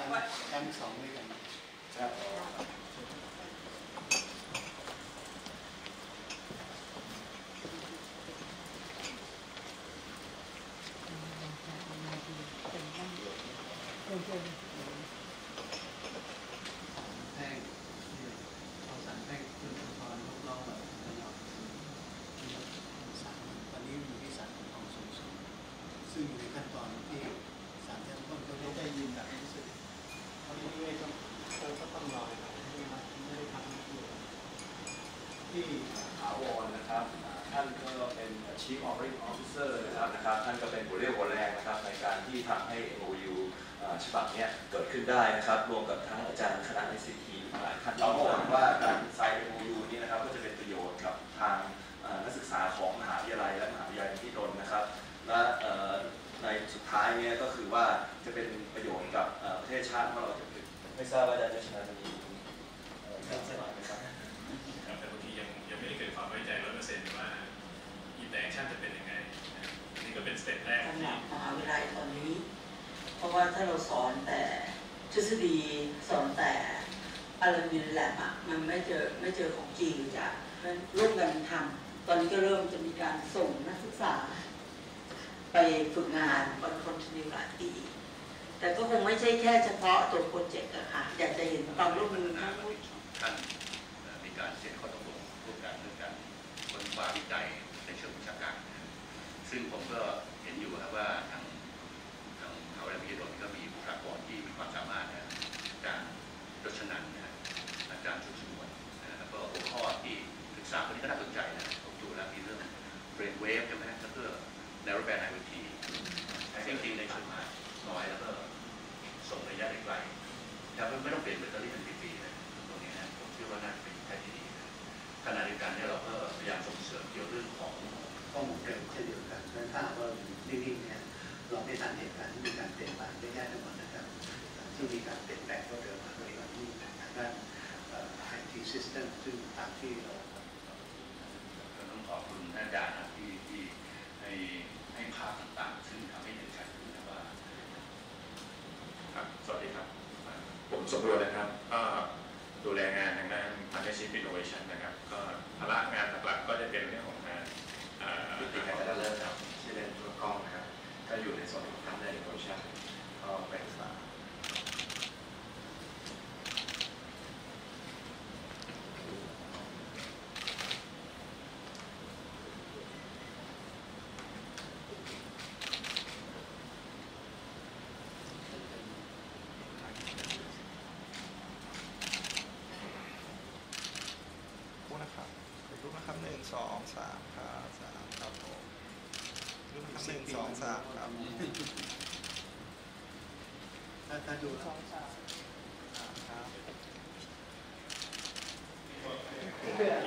ชั้นสองด้วยกันครับแท่งเอาสารแท่งขึ้นสะพานรอบๆแบบตลอดสารตอนนี้อยู่ที่ศาลปกครองสูงสุดซึ่งอยู่ในขั้นตอนที่ศาลชั้นต้นก็ได้ยืนแบบนี้สุดเขาไม่ต้องรอครับไม่ได้ทำที่ถาวรนะครับท่านก็เป็น Chief Operating Officer นะครับท่านก็เป็นหัวเรี่ยวหัวแรงนะครับในการที่ทำให้ MOU ฉบับนี้เกิดขึ้นได้นะครับรวมกับทั้งอาจารย์คณะ ICT หลายท่านเราก็หวังว่าการดีไซน์ MOU นี้นะครับก็จะเป็นประโยชน์กับทางนักศึกษาของมหาวิทยาลัยและมหาวิทยาลัยที่นนท์นะครับและในสุดท้ายนี้ก็คือว่าจะเป็นประโยชน์กับประเทศชาติของเราจะไม่ทราบว่าอาจารย์จะชนะมีการสมัครไหมครับแต่บางทียังไม่ได้เกิดความไว้ใจ100%ว่าInteractionจะเป็นยังไงนี่ก็เป็นสเต็ปแรกขนาดมหาวิทยาลัยตอนนี้เพราะว่าถ้าเราสอนแต่ทฤษฎีสอนแต่อะไรมีแลบอ่ะมันไม่เจอของจริงจะร่วมกันทำตอนนี้ก็เริ่มจะมีการส่งนักศึกษาไปฝึกงานคอนติเนียหลายปีแต่ก็คงไม่ใช่แค่เฉพาะตัวโปรเจกต์อะค่ะอยากจะเห็นความร่วมมือทั้งท่านมีการเซ็นข้อตกลงร่วมกันเรื่องการค้นคว้าวิจัยในเชิงวิชาการซึ่งผมก็เห็นอยู่ครับว่าทางมหาวิทยาลัยมหิดลก็มีบุคลากรที่มีความสามารถอาจารย์รชนันท์อาจารย์ชุดชนวนแล้วก็หัวข้อที่ศึกษาคนนี้ก็น่าสนใจนะผมดูแล้วมีเรื่องเบรนเวฟใช่ไหมแล้วก็แนวแบนไอวีทีจริงๆในเชิงน้อยแล้วก็ส่งระยะไกลแล้วไม่ต้องเปลี่ยนแบตเตอรี่เป็นปีๆนะตรงนี้นะผมคิดว่าน่าจะเป็นแค่ที่ดีนะขณะเดียวกันเนี่ยเราก็พยายามส่งเสริมเกี่ยวเรื่องของข้อมูลเร็วเช่นเดียวกันเพราะถ้าว่านิ่งๆเนี่ยเราไม่ทันเหตุการณ์ที่มีการเปลี่ยนแปลงได้ยากทั้งหมดนะครับที่มีการเปลี่ยนแปลงก็เร็วมากเลยว่าที่ทางด้านIT System ซึ่งตามที่เราต้องขอบคุณท่านอาจารย์ที่ให้ภาพต่างๆซึ่งทำให้เห็นชัดขึ้นนะว่าครับสวัสดีครับผมสมบูรณ์นะครับก็ดูแลงานทางด้าน Partnership Innovation นะครับก็ภาระงานหลักๆก็จะเป็นเรื่องของงานวิธีการจะเริ่มครับชื่อเล่นตัวกล้องนะครับก็อยู่ในส่วนของ Partner Innovation ก็เป็นสานะครับรูปนะครับ1 2 3ครับ3ครับผมรูปนะครับ1 2 3ครับถ้าดูแล้ว 2 3ครับ